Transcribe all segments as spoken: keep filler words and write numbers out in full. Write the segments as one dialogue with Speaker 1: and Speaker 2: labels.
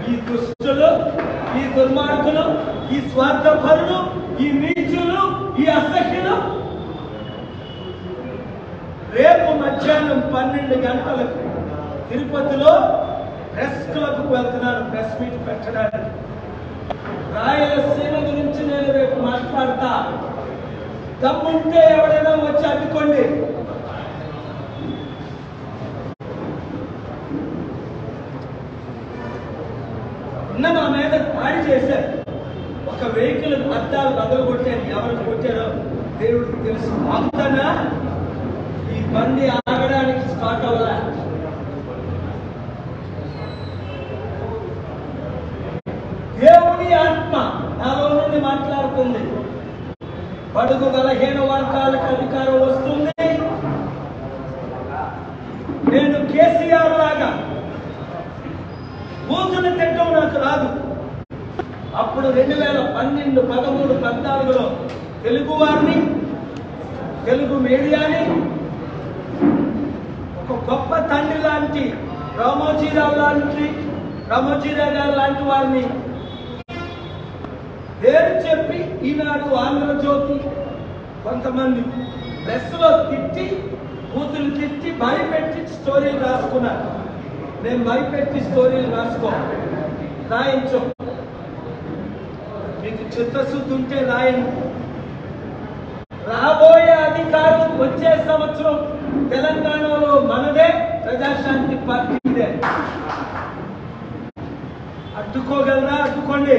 Speaker 1: ఈ దుష్టులు, ఈ దుర్మార్గులు, ఈ స్వార్థపరులు, ఈ నీచులు, ఈ అసహ్యులు రేపు మధ్యాహ్నం పన్నెండు గంటలకు తిరుపతిలో ప్రెస్ క్లబ్ కు వెళ్తున్నాను ప్రెస్ మీట్ పెట్టడానికి. రాయలసీమ గురించి నేను రేపు మాట్లాడతా. దమ్ముంటే ఎవరైనా వచ్చి అడ్డుకోండి. నిన్న మా మీద దాడి చేశారు. ఒక వెహికల్ అద్దాలు బదులు కొట్టారు. ఎవరు కొట్టారో దేవుడికి తెలుసు. అంతనా ఈ బండి ఆగడానికి స్టార్ట్ అవ్వాల. దేవుని ఆత్మ నాలో నుండి మాట్లాడుతుంది. బడుగు బలహీన వర్గాలకు అధికారం వస్తుంది. నేను కేసీఆర్ లాగా బూతులు తిట్టడం నాకు రాదు. అప్పుడు రెండు వేల పన్నెండు పదమూడు పద్నాలుగులో తెలుగు వారిని, తెలుగు మీడియాని ఒక గొప్ప తండ్రి లాంటి రామోజీరావు లాంటి రామోజీరావు గారు లాంటి వారిని పేరు చెప్పి ఈనాడు ఆంధ్రజ్యోతి కొంతమంది ప్రెస్ లో తిట్టి బూతులు తిట్టి భయపెట్టి స్టోరీలు రాసుకున్నారు. నేను భయపెట్టి స్టోరీలు రాసుకో రాయించు. మీకు చిత్తశుద్ధి ఉంటే రాయండి. రాబోయే అధికారులు వచ్చే సంవత్సరం తెలంగాణలో మనదే, ప్రజాశాంతి పార్టీదే. అడ్డుకోగలరా? అడ్డుకోండి.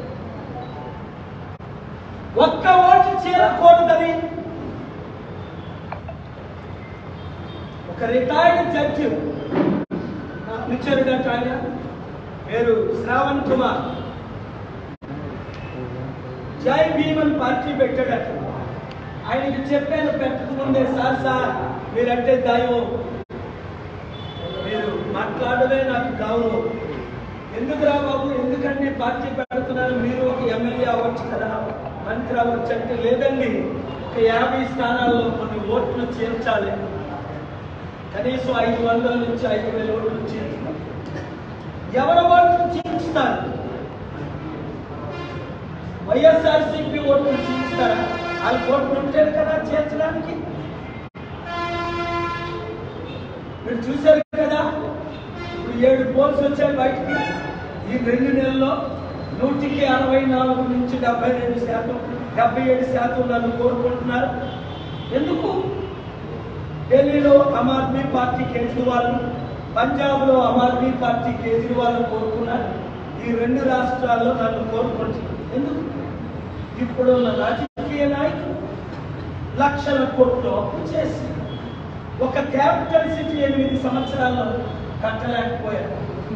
Speaker 1: ఒక్క ఓటు చేరకూడదని ఒక రిటైర్డ్ జడ్జి నిచ్చారుగా ఆయన పేరు శ్రావణ్ కుమార్ జై భీమన్ పార్టీ పెట్టాడట. ఆయనకి చెప్పాను పెట్టక ముందే, సార్ సార్ మీరంటే దైవం, మీరు మాట్లాడమే నాకు గౌరవం. ఎందుకు రా బాబు, ఎందుకంటే పార్టీ పెడుతున్నారు, మీరు ఒక ఎమ్మెల్యే అవ్వచ్చు కదా, మంత్రి అవ్వచ్చు అంటే, లేదండి ఒక యాభై స్థానాల్లో కొన్ని ఓట్లు చేర్చాలి, కనీసం ఐదు వందల నుంచి ఐదు వేల ఓట్లు చేర్చాలి. ఎవరి ఓట్లు చేయిస్తారు? వైఎస్ఆర్సీపీ ఓట్లు చేయిస్తారా? వాళ్ళ ఓట్లు ఉంటారు కదా చేర్చడానికి. మీరు చూశారు కదా, ఇప్పుడు ఏడు పోల్స్ వచ్చాయి బయటికి. ఈ రెండు నెలల్లో నూటికి అరవై నాలుగు నుంచి డెబ్బై రెండు శాతం డెబ్బై ఏడు శాతం నన్ను కోరుకుంటున్నారు. ఎందుకు? ఢిల్లీలో ఆమ్ ఆద్మీ పార్టీ కేజ్రీవాల్, పంజాబ్ లో ఆమ్ ఆద్మీ పార్టీ కేజ్రీవాల్ కోరుకున్నారు. ఈ రెండు రాష్ట్రాల్లో నన్ను కోరుకుంటున్నారు. ఎందుకు? ఇప్పుడు ఉన్న రాజకీయ నాయకులు లక్షల కోట్లు అప్పు చేసి ఒక క్యాపిటల్ సిటీ ఎనిమిది సంవత్సరాల్లో కట్టలేకపోయారు,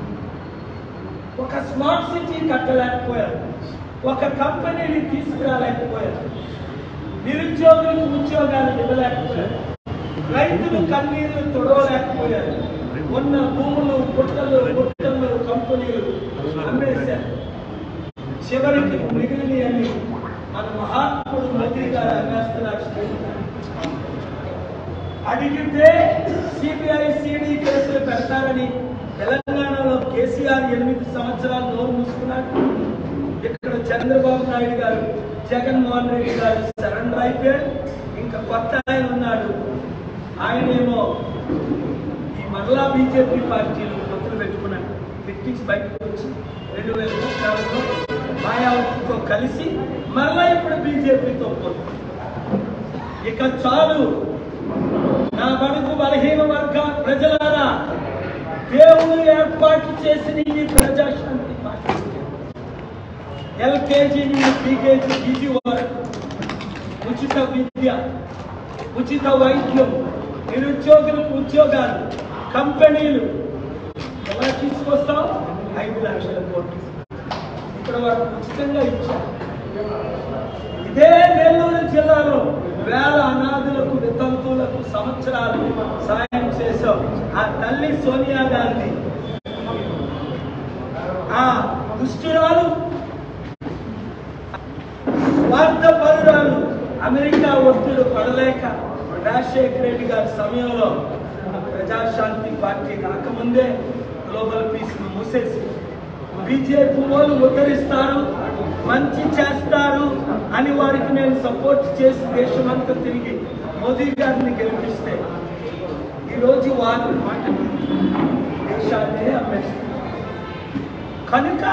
Speaker 1: ఒక స్మార్ట్ సిటీ కట్టలేకపోయారు, ఒక కంపెనీని తీసుకురాలేకపోయారు, నిరుద్యోగులకు ఉద్యోగాలు ఇవ్వలేకపోయారు, రైతులు కన్నీళ్లు తొడవలేకపోయారు, ఉన్న భూములు గుట్టలు గుట్టలు కంపెనీలు అమ్మేశారు. చివరికి మిగిలిన అన్ని మన మహాత్ముడు మోదీ గారు అమ్మేస్తున్నారు. అడిగితే సిబిఐ సిడి కేసులు పెడతారని తెలంగాణలో కేసీఆర్ ఎనిమిది సంవత్సరాలు నోరు మూసుకున్నాడు. ఇక్కడ చంద్రబాబు నాయుడు గారు, జగన్మోహన్ రెడ్డి గారు సరెండర్ అయిపోయాడు. ఇంకా కొత్త ఆయన ఉన్నాడు, ఆయనేమో ఈ మరలా బీజేపీ పార్టీలు పొత్తులు పెట్టుకున్నాడు. పెట్టించి బయటకు వచ్చి రెండు వేల సంవత్సరాలతో మాయావతితో కలిసి మరలా ఇప్పుడు బీజేపీతో పొత్తు. ఇక చాలు నా బడుగు బలహీన వర్గ ప్రజలారా, దేవుడు ఏర్పాటు చేసిన ఈ ప్రజాశాంతి పార్టీ ఎల్కేజీ నుండి పీకేజీ పీజీ వరకు ఉచిత విద్య, ఉచిత వైద్యం, నిరుద్యోగులకు ఉద్యోగాలు, కంపెనీలు ఎలా తీసుకొస్తాం? ఐదు లక్షల కోట్లు ఇక్కడ వారు ఉచితంగా ఇచ్చారు. ఇదే నెల్లూరు జిల్లాలో వేల అనాథులకు, వితంతువులకు సంవత్సరాలు సాయం చేశాం. ఆ తల్లి సోనియా గాంధీ, ఆ దుష్టురాలు, స్వార్థపరురాలు అమెరికా ఒత్తిడి పడలేక రాజశేఖర రెడ్డి గారి సమయంలో ప్రజాశాంతి పార్టీ కాకముందే గ్లోబల్ పీస్ ను మూసేసి బీజేపీ వాళ్ళు ఉద్ధరిస్తారు, మంచి చేస్తారు అని వారికి నేను సపోర్ట్ చేసి దేశమంతా తిరిగి మోదీ గారిని గెలిపిస్తే ఈరోజు వారు దేశాన్ని అమ్మేస్తారు. కనుక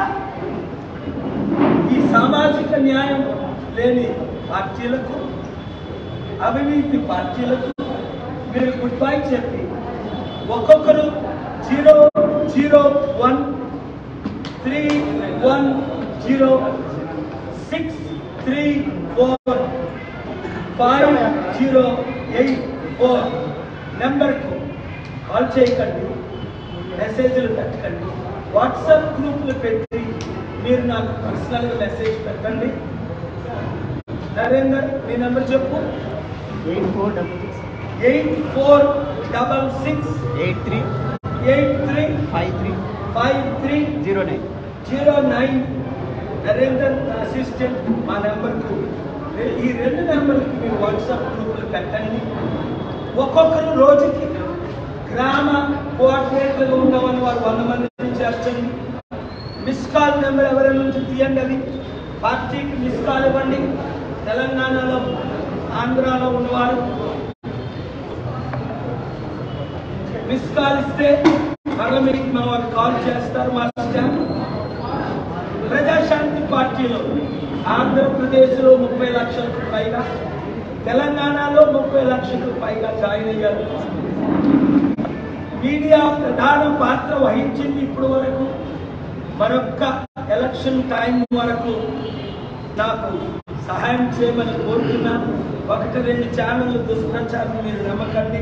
Speaker 1: ఈ సామాజిక న్యాయం లేని పార్టీలకు, అవినీతి పార్టీలకు మీరు గుడ్ బై చెప్పి ఒక్కొక్కరు zero zero one three one zero six three four five zero eight four నెంబర్కు కాల్ చేయకండి, మెసేజ్లు పెట్టకండి, వాట్సాప్ గ్రూపులు పెట్టి మీరు నాకు పర్సనల్గా మెసేజ్ పెట్టండి. నరేందర్ మీ నెంబర్ చెప్పు.
Speaker 2: Eight four double six
Speaker 1: eight four double six
Speaker 2: eight three
Speaker 1: eight three
Speaker 2: five three
Speaker 1: five three
Speaker 2: zero nine
Speaker 1: zero nine Narender assistant మా నెంబర్కు ఈ రెండు నెంబర్కి మీరు వాట్సాప్ గ్రూపులు పెట్టండి. ఒక్కొక్కరు రోజుకి గ్రామ కోఆర్డినేటర్లు ఉండవని వారు వంద మందిని చేర్చండి. మిస్ కాల్ నెంబర్ ఎవరి నుంచి తీయండి, అది పార్టీకి మిస్ కాల్ ఇవ్వండి. తెలంగాణలో ఆంధ్రాలో ఉన్నవారు మిస్ కాల్ ఇస్తే మరల మీకు మా వారు కాల్ చేస్తారు. మా స్టాఫ్ ప్రజాశాంతి పార్టీలో ఆంధ్రప్రదేశ్లో ముప్పై లక్షలకు పైగా, తెలంగాణలో ముప్పై లక్షలకు పైగా జాయిన్ అయ్యారు. మీడియా ప్రధాన పాత్ర వహించింది ఇప్పుడు వరకు. మరొక్క ఎలక్షన్ టైం వరకు నాకు సహాయం చేయమని కోరుతున్నా. ఒకటి రెండు ఛానళ్ళు దుష్ప్రచారం మీరు నమ్మకండి.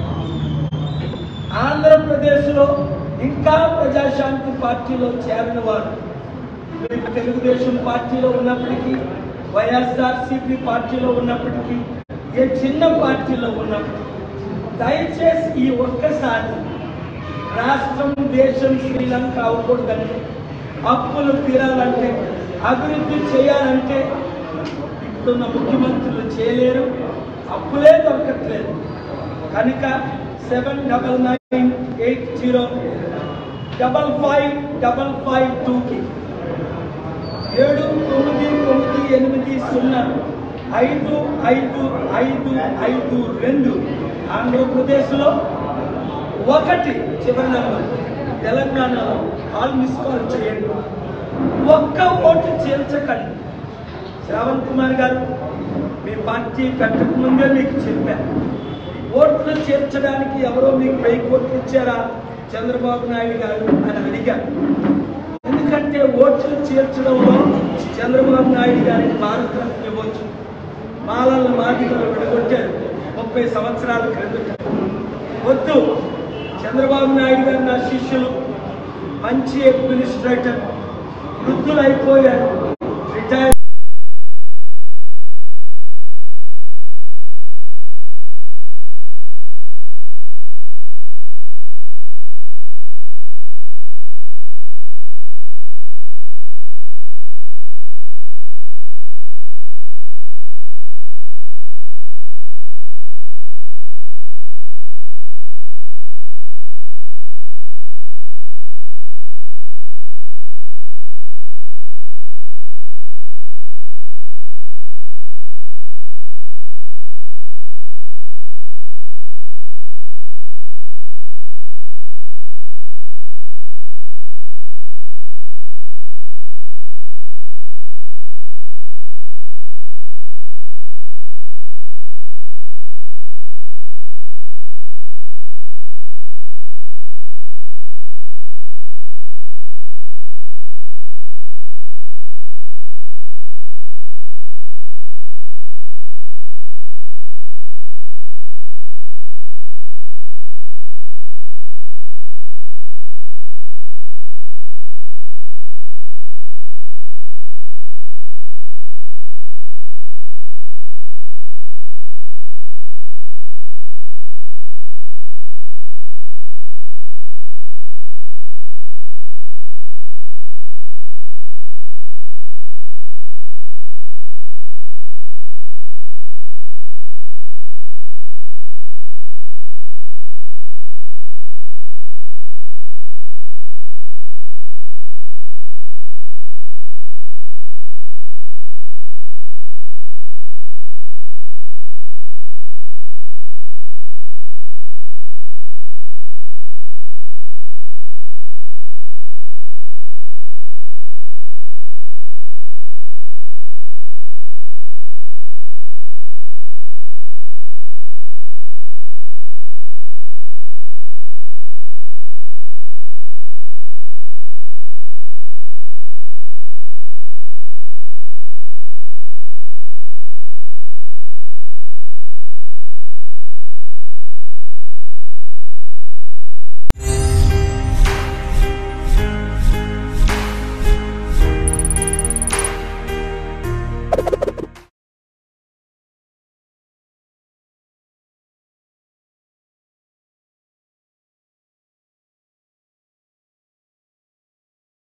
Speaker 1: ఆంధ్రప్రదేశ్లో ఇంకా ప్రజాశాంతి పార్టీలో చేరిన వారు మీకు తెలుగుదేశం పార్టీలో ఉన్నప్పటికీ, వైఎస్ఆర్సీపీ పార్టీలో ఉన్నప్పటికీ, ఏ చిన్న పార్టీలో ఉన్నప్పటికీ దయచేసి ఈ ఒక్కసారి రాష్ట్రం దేశం శ్రీలంక అవ్వకూడదంటే, అప్పులు తీరాలంటే, అభివృద్ధి చేయాలంటే ఇప్పుడున్న ముఖ్యమంత్రులు చేయలేరు, అప్పులే దొరకట్లేదు. కనుక seven double nine eight zero double five double five టూకి ఏడు తొమ్మిది తొమ్మిది ఎనిమిది సున్నా ఐదు ఐదు ఐదు ఐదు రెండు ఆంధ్రప్రదేశ్లో ఒకటి చివరి నెంబర్, తెలంగాణలో కాల్ మిస్ కాల్ చేయండి. ఒక్క ఓటు చేర్చకండి. శ్రావణ్ కుమార్ గారు మీ పార్టీ పెట్టక ముందే మీకు చెప్పారు, ఓట్లు చేర్చడానికి ఎవరో మీకు వెయ్యి కోట్లు ఇచ్చారా చంద్రబాబు నాయుడు గారు అని అడిగారు. ఎందుకంటే ఓట్లు చేర్చడంలో చంద్రబాబు నాయుడు గారికి భారతరత్న ఇవ్వచ్చు. మాలల మాదిగలు విడగొట్టారు ముప్పై సంవత్సరాల క్రిందట. వద్దు, చంద్రబాబు నాయుడు గారు నా శిష్యులు, మంచి అడ్మినిస్ట్రేటర్, వృద్ధులు అయిపోయారు, రిటైర్